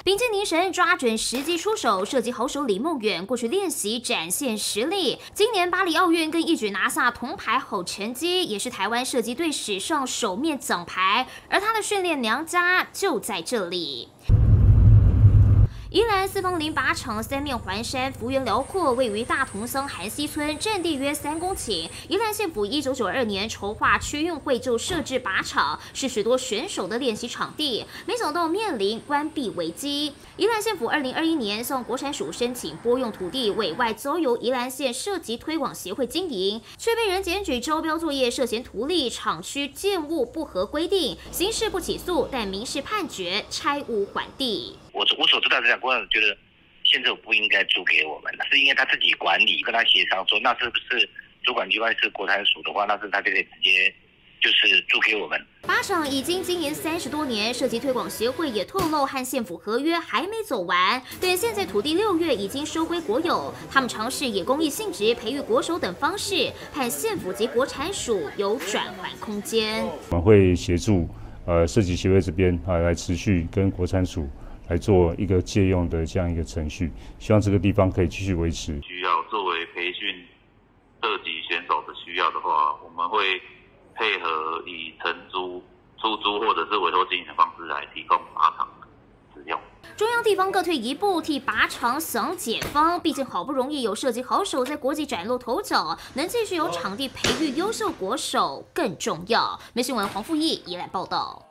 凭借凝神抓准时机出手，射击好手李梦远过去练习展现实力。今年巴黎奥运更一举拿下铜牌好成绩，也是台湾射击队史上首面奖牌，而他的训练娘家就在这里。 宜兰四方林靶场三面环山，幅员辽阔，位于大同乡韩溪村，占地约3公顷。宜兰县府1992年筹划区运会就设置靶场，是许多选手的练习场地。没想到面临关闭危机。宜兰县府2021年向国产署申请拨用土地，委外交由宜兰县射击推广协会经营，却被人检举招标作业涉嫌图利、厂区建物不合规定，刑事不起诉，但民事判决拆屋还地。 我所知道的，国长觉得县政府不应该租给我们，是应该他自己管理，跟他协商说，那是不是主管机关是国产署的话，那是他就可以直接就是租给我们。 靶场已经经营30多年，射击推广协会也透露，和县府合约还没走完，但现在土地6月已经收归国有，他们尝试以公益性质培育国手等方式，和县府及国产署有转换空间。 我们会协助射击协会这边来持续跟国产署。 来做一个借用的这样一个程序，希望这个地方可以继续维持。 需要作为培训射击选手的需要的话，我们会配合以承租、出租或者是委托经营的方式来提供靶场使用。 中央地方各退一步，替靶场想解方。毕竟好不容易有射击好手在国际崭露头角，能继续有场地培育优秀国手更重要。媒新闻黄富义宜兰报道。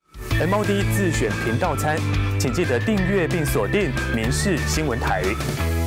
MOD 自选频道餐，请记得订阅并锁定民视新闻台。